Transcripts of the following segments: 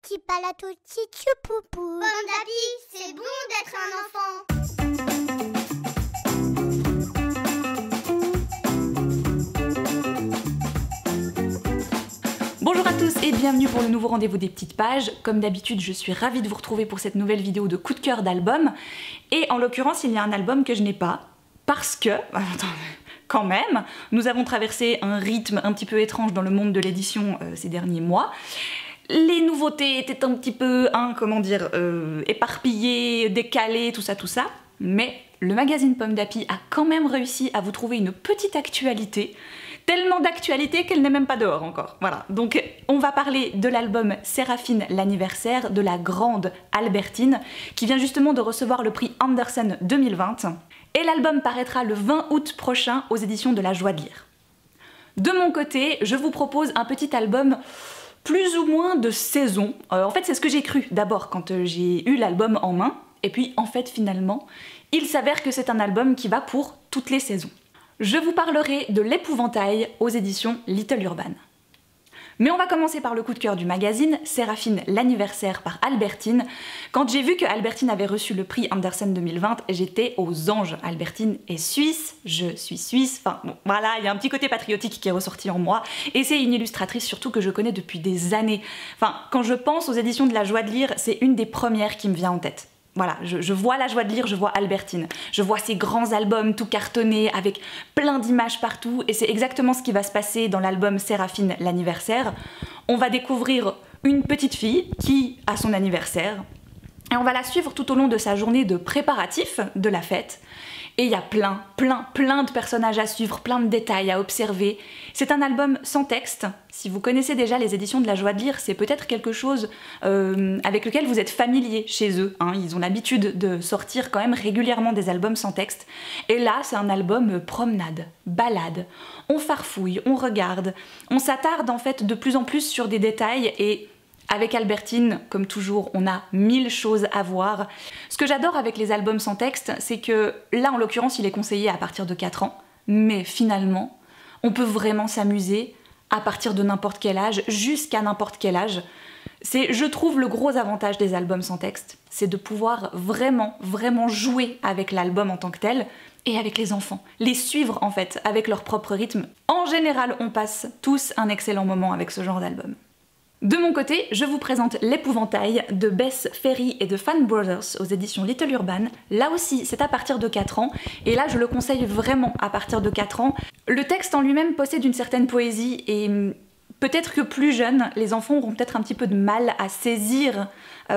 Petit palato, petit poupou. Bon d'api, c'est bon d'être un enfant. Bonjour à tous et bienvenue pour le nouveau rendez-vous des petites pages. Comme d'habitude, je suis ravie de vous retrouver pour cette nouvelle vidéo de coup de cœur d'album. Et en l'occurrence, il y a un album que je n'ai pas parce que... Quand même, nous avons traversé un rythme un petit peu étrange dans le monde de l'édition ces derniers mois. Les nouveautés étaient un petit peu, éparpillées, décalées, tout ça. Mais le magazine Pomme d'Api a quand même réussi à vous trouver une petite actualité. Tellement d'actualité qu'elle n'est même pas dehors encore. Voilà, donc on va parler de l'album Séraphine l'anniversaire de la grande Albertine, qui vient justement de recevoir le prix Andersen 2020. Et l'album paraîtra le 20 août prochain aux éditions de La Joie de Lire. De mon côté, je vous propose un petit album plus ou moins de saison. En fait, c'est ce que j'ai cru d'abord quand j'ai eu l'album en main. Et puis, en fait, finalement, il s'avère que c'est un album qui va pour toutes les saisons. Je vous parlerai de L'Épouvantail aux éditions Little Urban. Mais on va commencer par le coup de cœur du magazine, Séraphine l'anniversaire par Albertine. Quand j'ai vu que Albertine avait reçu le prix Andersen 2020, j'étais aux anges. Albertine est suisse, je suis suisse, enfin bon, voilà, il y a un petit côté patriotique qui est ressorti en moi. Et c'est une illustratrice surtout que je connais depuis des années. Enfin, quand je pense aux éditions de La Joie de Lire, c'est une des premières qui me vient en tête. Voilà, je vois La Joie de Lire, je vois Albertine. Je vois ces grands albums tout cartonnés avec plein d'images partout et c'est exactement ce qui va se passer dans l'album Séraphine l'anniversaire. On va découvrir une petite fille qui a son anniversaire et on va la suivre tout au long de sa journée de préparatifs de la fête. Et il y a plein de personnages à suivre, plein de détails à observer. C'est un album sans texte. Si vous connaissez déjà les éditions de La Joie de Lire, c'est peut-être quelque chose avec lequel vous êtes familier chez eux. Hein. Ils ont l'habitude de sortir quand même régulièrement des albums sans texte. Et là, c'est un album promenade, balade. On farfouille, on regarde. On s'attarde en fait de plus en plus sur des détails et... Avec Albertine, comme toujours, on a 1000 choses à voir. Ce que j'adore avec les albums sans texte, c'est que là, en l'occurrence, il est conseillé à partir de 4 ans, mais finalement, on peut vraiment s'amuser à partir de n'importe quel âge, jusqu'à n'importe quel âge. C'est, je trouve, le gros avantage des albums sans texte, c'est de pouvoir vraiment jouer avec l'album en tant que tel, et avec les enfants, les suivre en fait, avec leur propre rythme. En général, on passe tous un excellent moment avec ce genre d'album. De mon côté, je vous présente L'Épouvantail de Bess Ferry et de Fan Brothers aux éditions Little Urban. Là aussi, c'est à partir de 4 ans, et là je le conseille vraiment à partir de 4 ans. Le texte en lui-même possède une certaine poésie, et peut-être que plus jeunes, les enfants auront peut-être un petit peu de mal à saisir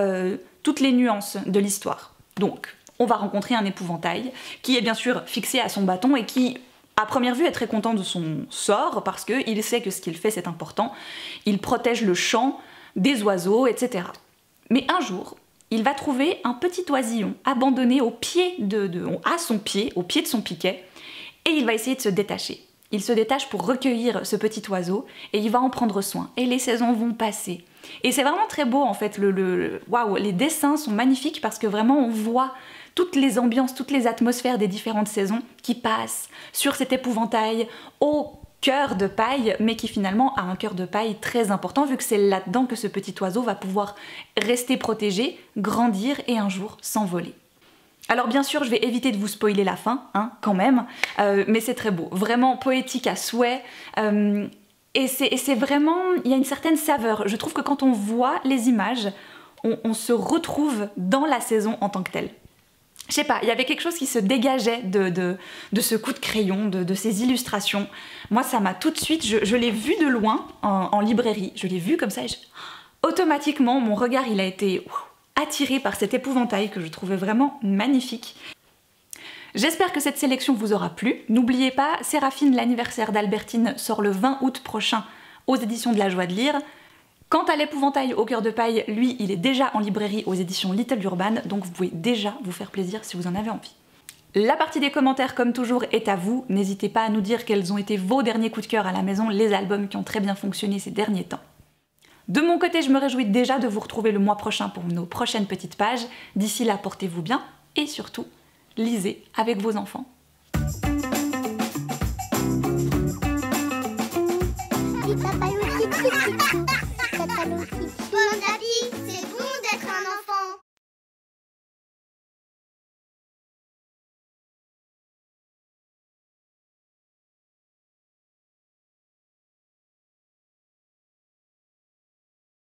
toutes les nuances de l'histoire. Donc, on va rencontrer un épouvantail qui est bien sûr fixé à son bâton et qui... à première vue, est très content de son sort parce qu'il sait que ce qu'il fait c'est important. Il protège le chant des oiseaux, etc. Mais un jour, il va trouver un petit oisillon abandonné au pied au pied de son piquet, et il va essayer de se détacher. Il se détache pour recueillir ce petit oiseau et il va en prendre soin. Et les saisons vont passer. Et c'est vraiment très beau en fait. Waouh, les dessins sont magnifiques parce que vraiment on voit toutes les ambiances, toutes les atmosphères des différentes saisons qui passent sur cet épouvantail au cœur de paille, mais qui finalement a un cœur de paille très important vu que c'est là-dedans que ce petit oiseau va pouvoir rester protégé, grandir et un jour s'envoler. Alors bien sûr, je vais éviter de vous spoiler la fin, hein, quand même, mais c'est très beau, vraiment poétique à souhait, et c'est vraiment, il y a une certaine saveur. Je trouve que quand on voit les images, on se retrouve dans la saison en tant que telle. Je sais pas, il y avait quelque chose qui se dégageait de ce coup de crayon, de ces illustrations. Moi, ça m'a tout de suite, je l'ai vu de loin en librairie, je l'ai vu comme ça, et automatiquement, mon regard, il a été attiré par cet épouvantail que je trouvais vraiment magnifique. J'espère que cette sélection vous aura plu. N'oubliez pas, Séraphine l'anniversaire d'Albertine sort le 20 août prochain aux éditions de La Joie de Lire. Quant à l'épouvantail au cœur de paille, lui, il est déjà en librairie aux éditions Little Urban, donc vous pouvez déjà vous faire plaisir si vous en avez envie. La partie des commentaires, comme toujours, est à vous. N'hésitez pas à nous dire quels ont été vos derniers coups de cœur à la maison, les albums qui ont très bien fonctionné ces derniers temps. De mon côté, je me réjouis déjà de vous retrouver le mois prochain pour nos prochaines petites pages. D'ici là, portez-vous bien et surtout, lisez avec vos enfants. Petit papalotis, petit, petit, papalotis. Bon d'api. c'est